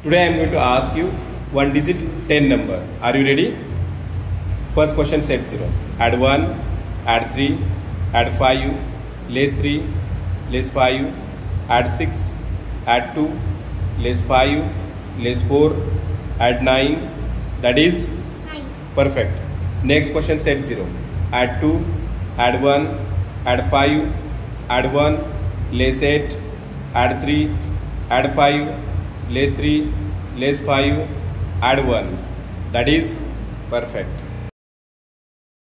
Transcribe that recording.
Today I am going to ask you one digit 10 number. Are you ready? First question, set 0. Add 1, add 3, add 5, less 3, less 5, add 6, add 2, less 5, less 4, add 9, that is 9. Perfect. Next question, set 0. Add 2, add 1, add 5, add 1, less 8, add 3, add 5, less 3, less 5, add 1, that is perfect.